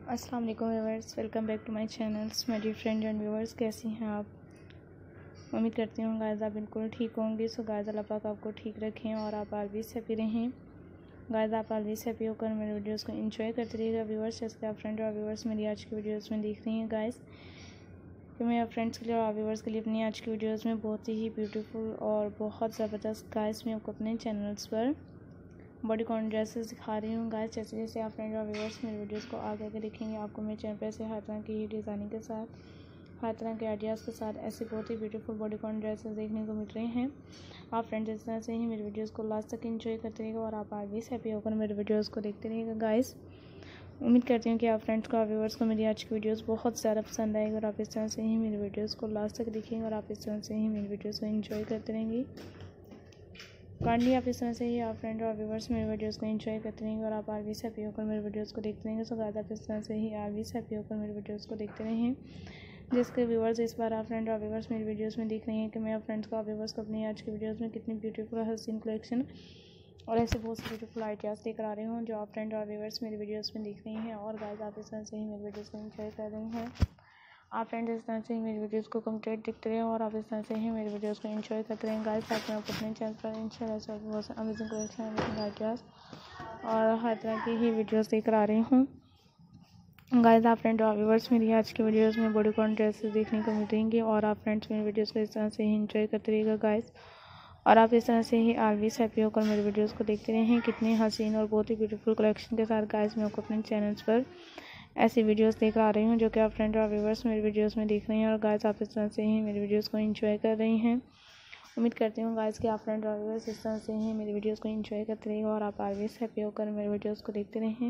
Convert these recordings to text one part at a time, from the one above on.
अस्सलाम वालेकुम viewers, welcome back to my channels my dear friend and viewers. कैसी हैं आप? उम्मीद करती हूँ गाइस आप बिल्कुल ठीक होंगे। सो गाइस अल्लाह पाक आपको ठीक रखें और आप ऑलवेज हैप्पी रहें। गाइस आप ऑलवेज हैप्पी होकर मेरे वीडियोस को एंजॉय करते रहिएगा व्यूअर्स। जैसे आप फ्रेंड और व्यूअर्स मेरी आज की वीडियोज़ में देख रही हैं गाइस, तो मैं आप फ्रेंड्स के लिए और व्यूअर्स के लिए अपनी आज की वीडियोज़ में बहुत ही ब्यूटीफुल और बहुत ज़बरदस्त गाइस मैं आपको अपने चैनल्स पर बॉडीकॉन ड्रेसेस दिखा रही हूँ गाइस। जैसे जैसे आप फ्रेंड और व्यूअर्स मेरे वीडियोस को आगे आगे देखेंगे, आपको मेरे चैनल पर ऐसे हर तरह की डिज़ाइनिंग के साथ, हर तरह के आइडियाज़ के साथ ऐसे बहुत ही ब्यूटीफुल बॉडीकॉन ड्रेसेस देखने को मिल रहे हैं। आप फ्रेंड्स इस तरह से ही मेरे वीडियोस को लास्ट तक एंजॉय करते रहिएगा और आप ऑलवेज हैप्पी होकर मेरे वीडियोज़ को देखते रहिएगा गाइस। उम्मीद करती हूँ कि आप फ्रेंड्स को और व्यूअर्स को मेरी आज की वीडियोस बहुत ज़्यादा पसंद आएगी और आप इस तरह से ही मेरे वीडियोस को लास्ट तक देखेंगे और आप इस तरह से ही मेरी वीडियोस को एंजॉय करते रहेंगे। काइंडली आप इस तरह से ही आप फ्रेंड और व्यूअर्स मेरे वीडियोस को एंजॉय करते रहेंगे और आप ऑलवेज हैप्पी होकर मेरे वीडियोस को देखते रहेंगे। सो गाइस आप इस तरह से ही ऑलवेज हैप्पी होकर मेरे वीडियोस को देखते रहें। जिसके व्यूअर्स इस बार आप फ्रेंड और व्यूअर्स मेरी वीडियोस में देख रही हैं कि मैं आप फ्रेंड्स को और व्यूअर्स को अपनी आज की वीडियोस में कितनी ब्यूटीफुल हसीन कलेक्शन और ऐसे बहुत से ब्यूटीफुल आइडियाज़ लेकर आ रही हूँ जो आप फ्रेंड और व्यूअर्स मेरी वीडियोस में देख रही हैं। और गाइस आप इस तरह से ही मेरी वीडियोस को एंजॉय कर रही हैं। आप फ्रेंड्स इस तरह से ही मेरी वीडियोस को कंप्लीट देखते रहें और आप इस तरह से ही मेरी वीडियोस को एंजॉय करते रहें गाइस। आप मैं अपने चैनल पर इंशाल्लाह से बहुत से अमेजिंग कलेक्शन, अमेजिंग आइडियाज़ और हर तरह की ही वीडियोस लेकर आ रही हूँ गाइस। आप फ्रेंड और व्यूअर्स मेरी आज की वीडियोस में बॉडीकॉन ड्रेसेस देखने को मिलेंगे और आप फ्रेंड्स मेरी वीडियोस को इस तरह से ही एंजॉय करते रहिएगा गाइस। और आप इस तरह से ही ऑलवेज हैप्पी होकर मेरे वीडियोस को देखते रहें। कितनी हसीन और बहुत ही ब्यूटीफुल कलेक्शन के साथ गाइस मैं आपको अपने चैनल्स पर ऐसी वीडियोस लेकर आ रही हूँ जो कि आप फ्रेंड और व्यूअर्स मेरे वीडियोस में देख रही हैं। और गाइस आप इस तरह से ही मेरी वीडियोस को एंजॉय कर रही हैं। उम्मीद करती हूँ गाइस कि आप फ्रेंड और व्यूअर्स इस तरह से ही मेरी वीडियोस को एंजॉय करते रहेंगे और आप ऑलवेज हैप्पी होकर मेरे वीडियोस को देखते रहें,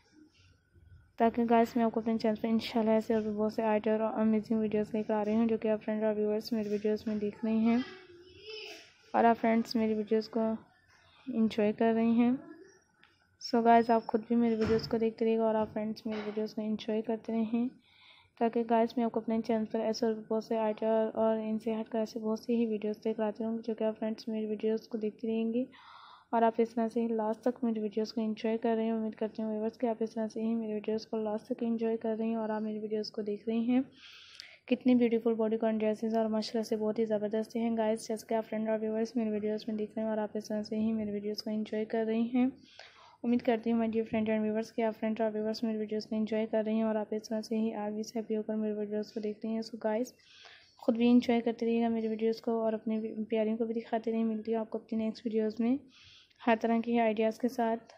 ताकि गाइस मैं आपको अपने चैनल पर इंशाल्लाह ऐसे और भी बहुत से आइडिया और अमेजिंग वीडियोस लेकर आ रही हूँ जो कि आप फ्रेंड और व्यूअर्स मेरे वीडियोस में देख रही हैं और आप फ्रेंड्स मेरी वीडियोस को एंजॉय कर रही हैं। सो गाइस आप खुद भी मेरे वीडियोस को देखते रहिएगा और आप फ्रेंड्स मेरे वीडियोस को एंजॉय करते रहें, ताकि गाइस मैं आपको अपने चैनल पर ऐसे और बहुत से आइडिया और इनसे हटकर ऐसे बहुत सी ही वीडियोस लेकर आती हूँ जो कि आप फ्रेंड्स मेरी वीडियोस को देखती रहेंगी और आप इस तरह से ही लास्ट तक मेरी वीडियोस को एंजॉय कर रहे हैं। उम्मीद करती हूँ व्यूअर्स कि आप इस तरह से ही मेरी वीडियोस को लास्ट तक एंजॉय कर रही हैं और आप मेरी वीडियोस को देख रही हैं। कितनी ब्यूटीफुल बॉडीकॉन ड्रेसेस और माशाल्लाह से बहुत ही ज़बरदस्त हैं गाइस। जैसे कि आप फ्रेंड और व्यूअर्स मेरे वीडियोस में देख रहे हैं और आप इस तरह से ही मेरे वीडियोस को एंजॉय कर रही हैं। उम्मीद करती हूँ my dear friend and viewers कि आप फ्रेंड और व्यूअर्स मेरे वीडियोस को एंजॉय कर रही हैं और आप इस तरह से ही ऑलवेज हैप्पी होकर मेरे वीडियोस को देख रही हैं। सो गाइस खुद भी एंजॉय करते रहिएगा मेरे वीडियोस को और अपने प्यारियों को भी दिखाते रहिए। मिलती हूँ आपको अपनी नेक्स्ट वीडियोज़ में हर तरह के आइडियाज़ के साथ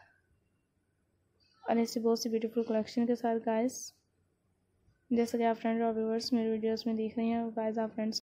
और ऐसी बहुत सी ब्यूटीफुल कलेक्शन के साथ गाइस। जैसे कि आप फ्रेंड और व्यूअर्स मेरे वीडियोस में देख रही हैं गाइस, आप फ्रेंड्स